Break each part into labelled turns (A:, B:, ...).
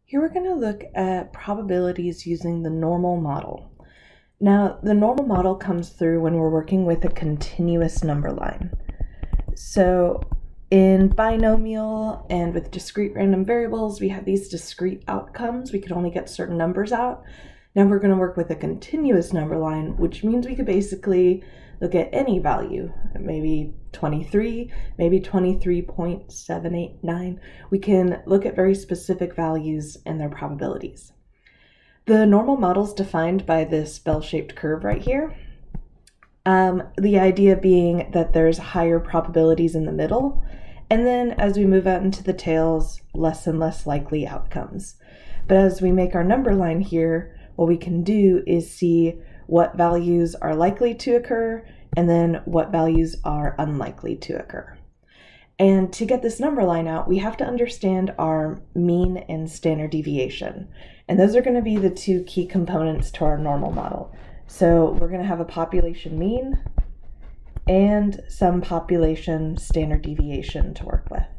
A: Here we're going to look at probabilities using the normal model. Now, the normal model comes through when we're working with a continuous number line. So in binomial and with discrete random variables, we have these discrete outcomes. We could only get certain numbers out. Now we're going to work with a continuous number line, which means we could basically look at any value, maybe 23, maybe 23.789. We can look at very specific values and their probabilities. The normal model is defined by this bell-shaped curve right here. The idea being that there's higher probabilities in the middle, and then as we move out into the tails, less and less likely outcomes. But as we make our number line here, what we can do is see what values are likely to occur and then what values are unlikely to occur. And to get this number line out, we have to understand our mean and standard deviation. And those are going to be the two key components to our normal model. So we're going to have a population mean and some population standard deviation to work with.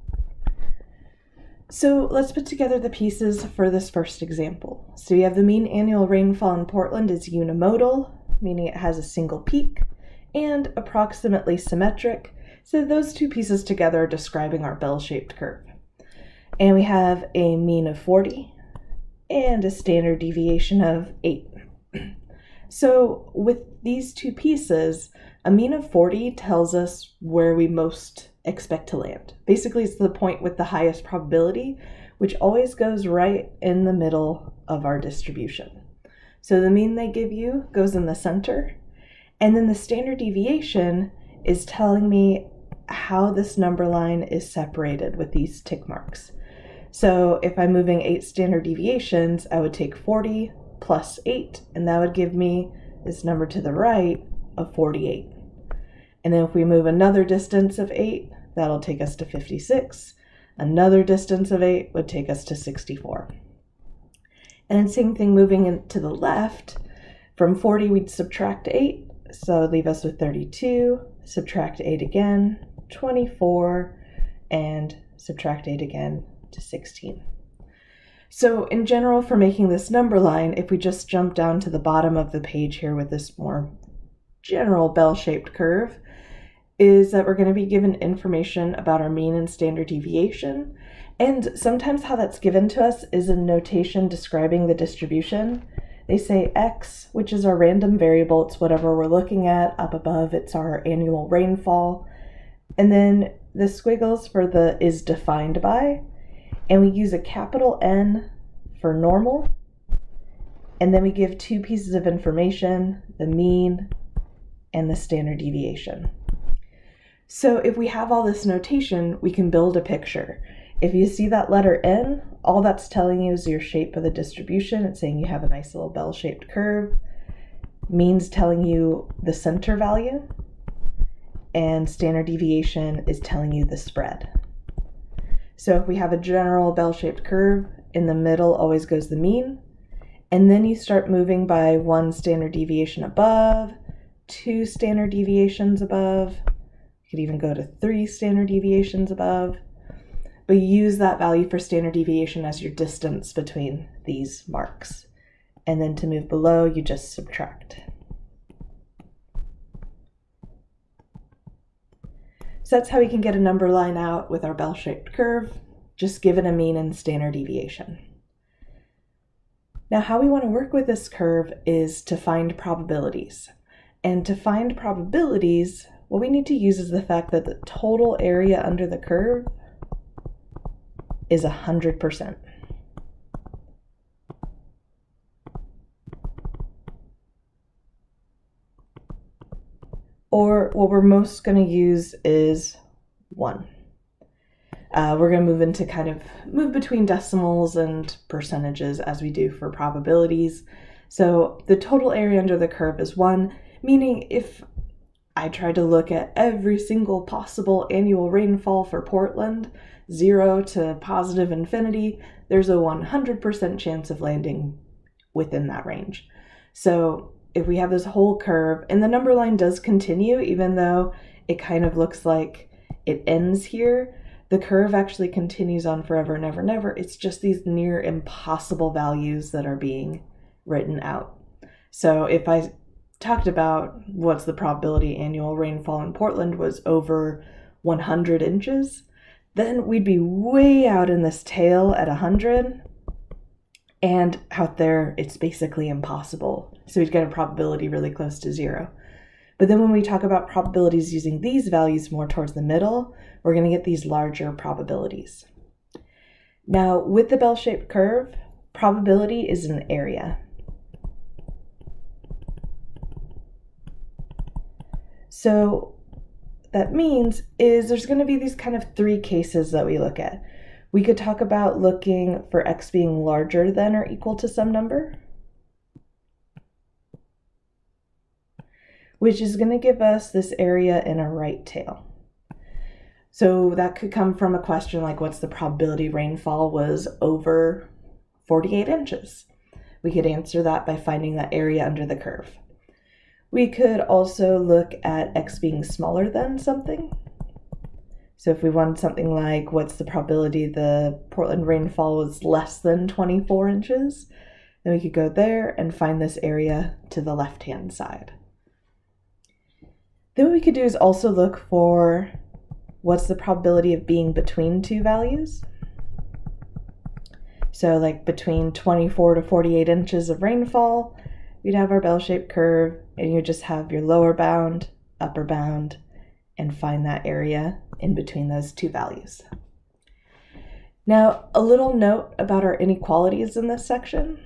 A: So let's put together the pieces for this first example. So we have the mean annual rainfall in Portland is unimodal, meaning it has a single peak, and approximately symmetric. So those two pieces together are describing our bell-shaped curve. And we have a mean of 40 and a standard deviation of 8. So with these two pieces, a mean of 40 tells us where we most expect to land. Basically, it's the point with the highest probability, which always goes right in the middle of our distribution. So the mean they give you goes in the center, and then the standard deviation is telling me how this number line is separated with these tick marks. So if I'm moving 8 standard deviations, I would take 40 plus 8, and that would give me this number to the right of 48. And then if we move another distance of 8, that'll take us to 56. Another distance of 8 would take us to 64. And then same thing moving to the left, from 40 we'd subtract 8, so leave us with 32, subtract 8 again, 24, and subtract 8 again to 16. So in general, for making this number line, if we just jump down to the bottom of the page here with this more general bell-shaped curve, is that we're going to be given information about our mean and standard deviation. And sometimes how that's given to us is a notation describing the distribution. They say X, which is our random variable, it's whatever we're looking at. Up above, it's our annual rainfall. And then the squiggles for the is defined by, and we use a capital N for normal. And then we give two pieces of information, the mean and the standard deviation. So if we have all this notation, we can build a picture. If you see that letter N, all that's telling you is your shape of the distribution. It's saying you have a nice little bell-shaped curve. Mean's telling you the center value, and standard deviation is telling you the spread. So if we have a general bell-shaped curve, in the middle always goes the mean, and then you start moving by 1 standard deviation above, 2 standard deviations above. You could even go to 3 standard deviations above, but you use that value for standard deviation as your distance between these marks. And then to move below, you just subtract. So that's how we can get a number line out with our bell-shaped curve, just given a mean and standard deviation. Now, how we want to work with this curve is to find probabilities. And to find probabilities, what we need to use is the fact that the total area under the curve is 100%. Or what we're most going to use is 1. We're going to move into move between decimals and percentages as we do for probabilities. So the total area under the curve is 1, meaning if I tried to look at every single possible annual rainfall for Portland, 0 to positive infinity, there's a 100% chance of landing within that range. So if we have this whole curve, and the number line does continue, even though it kind of looks like it ends here, the curve actually continues on forever and ever and ever. It's just these near impossible values that are being written out. So if I talked about what's the probability annual rainfall in Portland was over 100 inches, then we'd be way out in this tail at 100, and out there it's basically impossible. So we'd get a probability really close to 0. But then when we talk about probabilities using these values more towards the middle, we're going to get these larger probabilities. Now, with the bell-shaped curve, probability is an area. So that means is there's going to be these kind of 3 cases that we look at. We could talk about looking for x being larger than or equal to some number, which is going to give us this area in a right tail. So that could come from a question like, what's the probability rainfall was over 48 inches? We could answer that by finding that area under the curve. We could also look at x being smaller than something. So if we wanted something like, what's the probability the Portland rainfall was less than 24 inches, then we could go there and find this area to the left-hand side. Then what we could do is also look for what's the probability of being between 2 values. So like between 24 to 48 inches of rainfall, we'd have our bell-shaped curve, and you just have your lower bound, upper bound, and find that area in between those 2 values. Now, a little note about our inequalities in this section.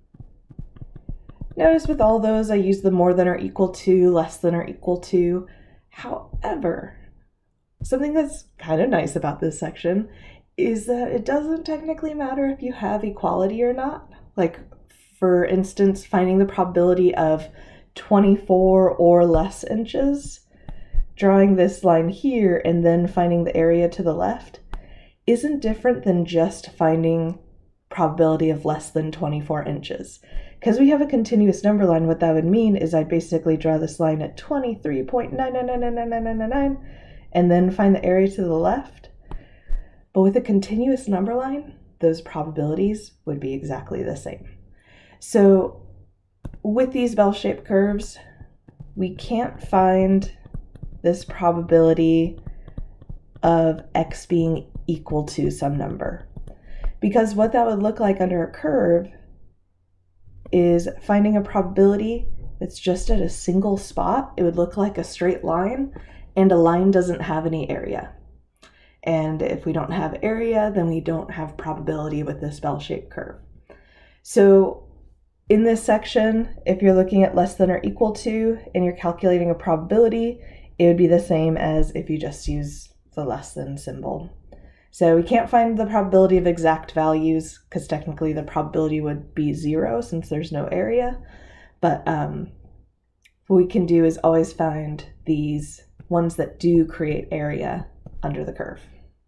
A: Notice with all those, I use the more than or equal to, less than or equal to. However, something that's kind of nice about this section is that it doesn't technically matter if you have equality or not. Like, for instance, finding the probability of 24 or less inches, drawing this line here and then finding the area to the left isn't different than just finding probability of less than 24 inches. Because we have a continuous number line, what that would mean is I'd basically draw this line at 23.9999999 and then find the area to the left. But with a continuous number line, those probabilities would be exactly the same. So with these bell-shaped curves, we can't find this probability of x being equal to some number. Because what that would look like under a curve is finding a probability that's just at a single spot. It would look like a straight line, and a line doesn't have any area. And if we don't have area, then we don't have probability with this bell-shaped curve. So in this section, if you're looking at less than or equal to and you're calculating a probability, it would be the same as if you just use the less than symbol. So we can't find the probability of exact values because technically the probability would be 0 since there's no area. But what we can do is always find these ones that do create area under the curve.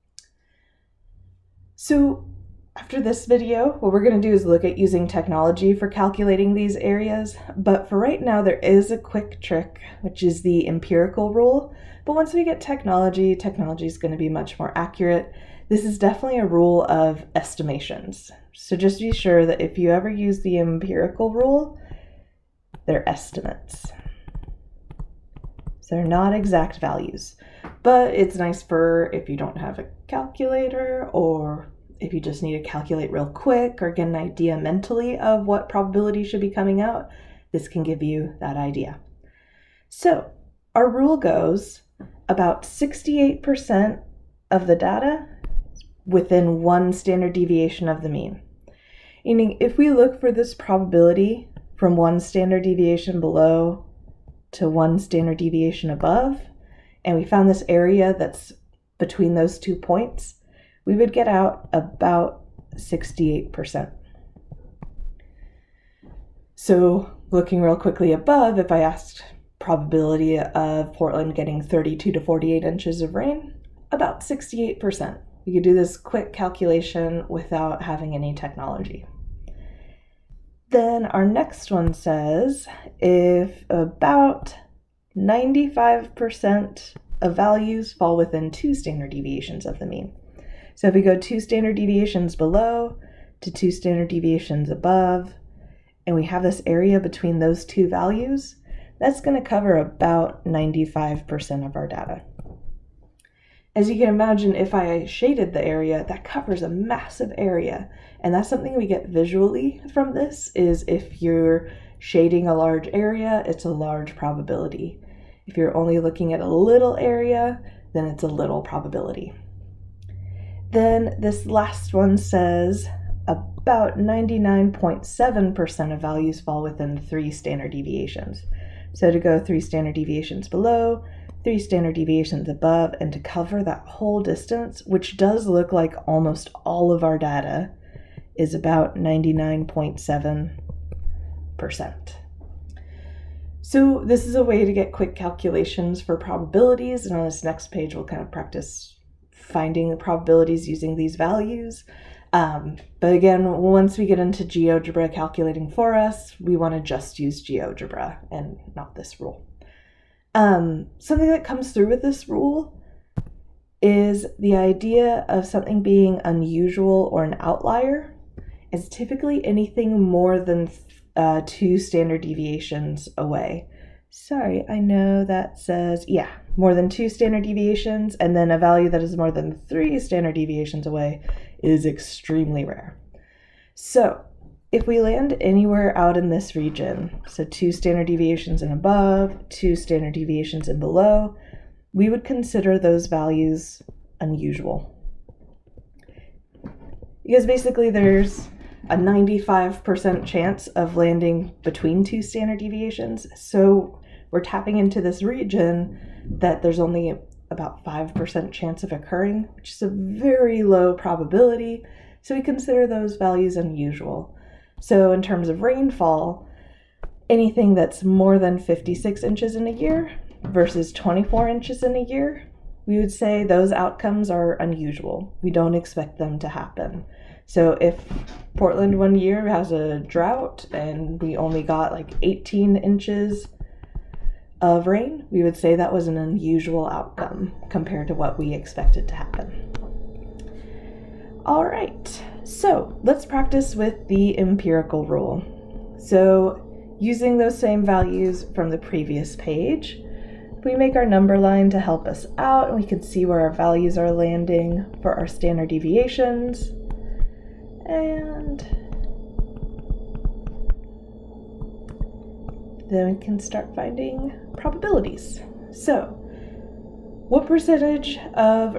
A: So after this video, what we're going to do is look at using technology for calculating these areas. But for right now, there is a quick trick, which is the empirical rule. But once we get technology, technology is going to be much more accurate. This is definitely a rule of estimations. So just be sure that if you ever use the empirical rule, they're estimates. So they're not exact values. But it's nice for if you don't have a calculator, or if you just need to calculate real quick or get an idea mentally of what probability should be coming out, this can give you that idea. So our rule goes about 68% of the data within 1 standard deviation of the mean. Meaning if we look for this probability from 1 standard deviation below to 1 standard deviation above, and we found this area that's between those 2 points, we would get out about 68%. So looking real quickly above, if I asked probability of Portland getting 32 to 48 inches of rain, about 68%. You could do this quick calculation without having any technology. Then our next one says if about 95% of values fall within 2 standard deviations of the mean. So if we go 2 standard deviations below to 2 standard deviations above, and we have this area between those two values, that's going to cover about 95% of our data. As you can imagine, if I shaded the area, that covers a massive area. And that's something we get visually from this, is if you're shading a large area, it's a large probability. If you're only looking at a little area, then it's a little probability. Then this last one says about 99.7% of values fall within 3 standard deviations. So to go 3 standard deviations below, 3 standard deviations above, and to cover that whole distance, which does look like almost all of our data, is about 99.7%. So this is a way to get quick calculations for probabilities, and on this next page we'll kind of practice finding the probabilities using these values. But again, once we get into GeoGebra calculating for us, we want to just use GeoGebra and not this rule. Something that comes through with this rule is the idea of something being unusual or an outlier is typically anything more than 2 standard deviations away. Sorry, I know that says, yeah, more than 2 standard deviations, and then a value that is more than 3 standard deviations away is extremely rare. So if we land anywhere out in this region, so 2 standard deviations and above, 2 standard deviations and below, we would consider those values unusual. Because basically there's a 95% chance of landing between 2 standard deviations. So we're tapping into this region that there's only about 5% chance of occurring, which is a very low probability. So we consider those values unusual. So in terms of rainfall, anything that's more than 56 inches in a year versus 24 inches in a year, we would say those outcomes are unusual. We don't expect them to happen. So if Portland one year has a drought and we only got like 18 inches of rain, we would say that was an unusual outcome compared to what we expected to happen. All right, so let's practice with the empirical rule. So using those same values from the previous page, we make our number line to help us out, and we can see where our values are landing for our standard deviations. And then we can start finding probabilities. So what percentage of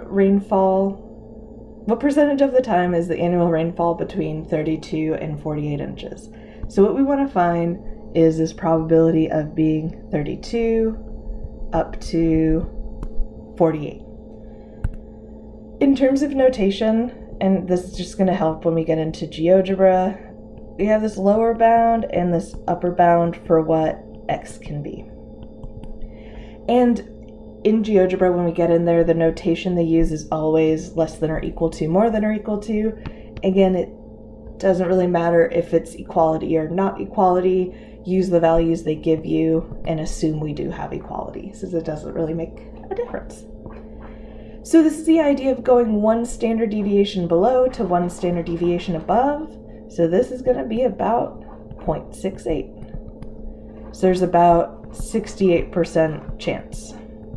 A: the time is the annual rainfall between 32 and 48 inches? So what we want to find is this probability of being 32 up to 48. In terms of notation, and this is just going to help when we get into GeoGebra, we have this lower bound and this upper bound for what x can be. And in GeoGebra, when we get in there, the notation they use is always less than or equal to, more than or equal to. Again, it doesn't really matter if it's equality or not equality. Use the values they give you and assume we do have equality, since it doesn't really make a difference. So this is the idea of going 1 standard deviation below to 1 standard deviation above. So this is going to be about 0.68. So there's about 68% chance.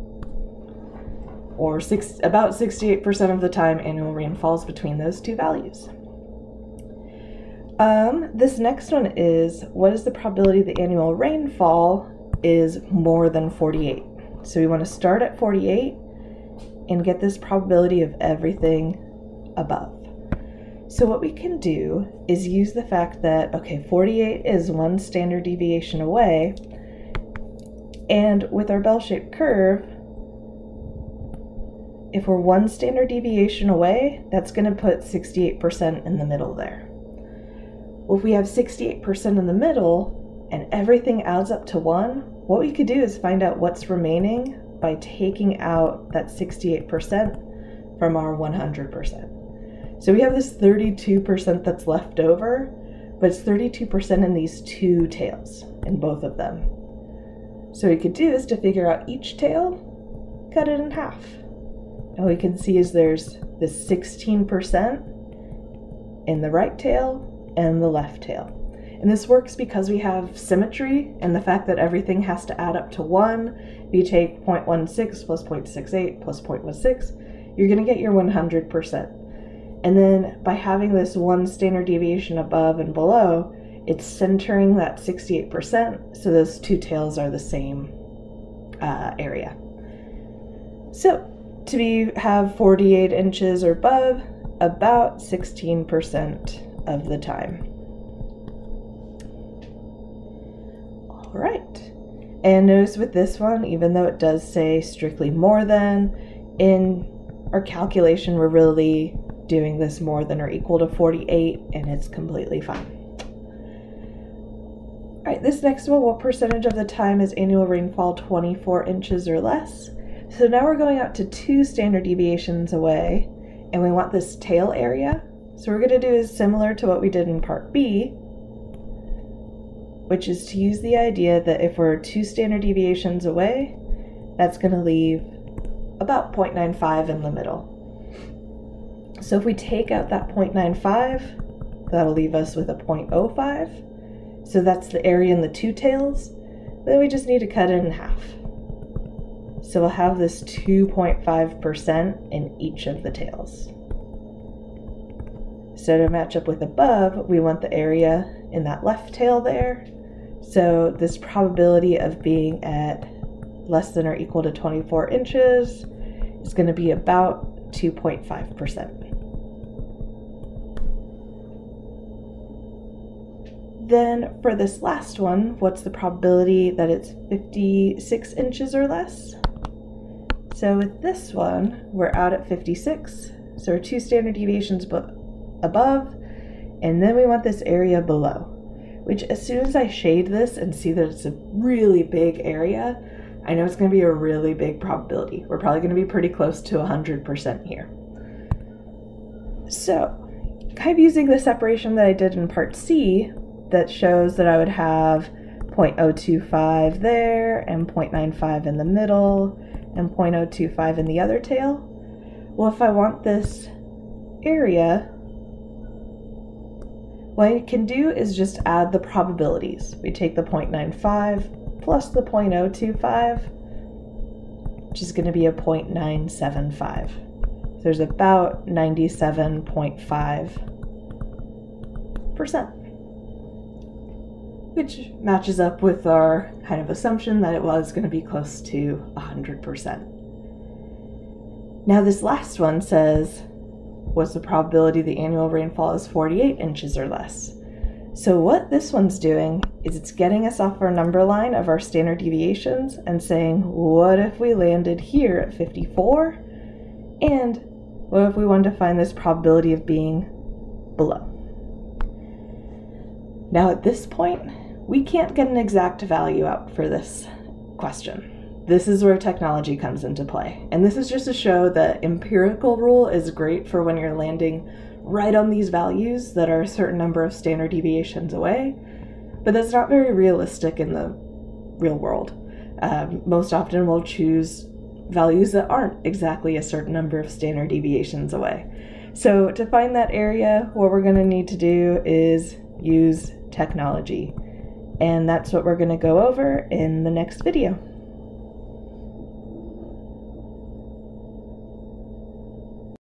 A: Or about 68% of the time annual rain falls between those two values. This next one is, what is the probability the annual rainfall is more than 48? So we want to start at 48 and get this probability of everything above. So what we can do is use the fact that, okay, 48 is 1 standard deviation away, and with our bell-shaped curve, if we're 1 standard deviation away, that's going to put 68% in the middle there. Well, if we have 68% in the middle and everything adds up to 1, what we could do is find out what's remaining by taking out that 68% from our 100%. So we have this 32% that's left over, but it's 32% in these two tails, in both of them. So what we could do is, to figure out each tail, cut it in half. And we can see is there's this 16% in the right tail and the left tail. And this works because we have symmetry and the fact that everything has to add up to 1. If you take 0.16 plus 0.68 plus 0.16, you're going to get your 100%. And then by having this one standard deviation above and below, it's centering that 68%, so those two tails are the same area. So to have 48 inches or above, about 16% of the time. All right, and notice with this one, even though it does say strictly more than, in our calculation we're really doing this more than or equal to 48, and it's completely fine. All right, this next one, what percentage of the time is annual rainfall 24 inches or less? So now we're going out to 2 standard deviations away, and we want this tail area. So what we're going to do is similar to what we did in part B, which is to use the idea that if we're 2 standard deviations away, that's going to leave about 0.95 in the middle. So if we take out that 0.95, that'll leave us with a 0.05. So that's the area in the 2 tails. Then we just need to cut it in half. So we'll have this 2.5% in each of the tails. So to match up with above, we want the area in that left tail there. So this probability of being at less than or equal to 24 inches is going to be about 2.5%. Then for this last one, what's the probability that it's 56 inches or less? So with this one, we're out at 56. So we're 2 standard deviations above, and then we want this area below, which as soon as I shade this and see that it's a really big area, I know it's going to be a really big probability. We're probably going to be pretty close to 100% here. So kind of using the separation that I did in part C, that shows that I would have 0.025 there and 0.95 in the middle and 0.025 in the other tail. Well, if I want this area, what I can do is just add the probabilities. We take the 0.95 plus the 0.025, which is going to be a 0.975. So there's about 97.5%. Which matches up with our kind of assumption that it was going to be close to 100%. Now this last one says, what's the probability the annual rainfall is 48 inches or less? So what this one's doing is it's getting us off our number line of our standard deviations and saying, what if we landed here at 54? And what if we wanted to find this probability of being below? Now at this point, we can't get an exact value out for this question. This is where technology comes into play. And this is just to show that empirical rule is great for when you're landing right on these values that are a certain number of standard deviations away, but that's not very realistic in the real world. Most often we'll choose values that aren't exactly a certain number of standard deviations away. So to find that area, what we're going to need to do is use technology. And that's what we're going to go over in the next video.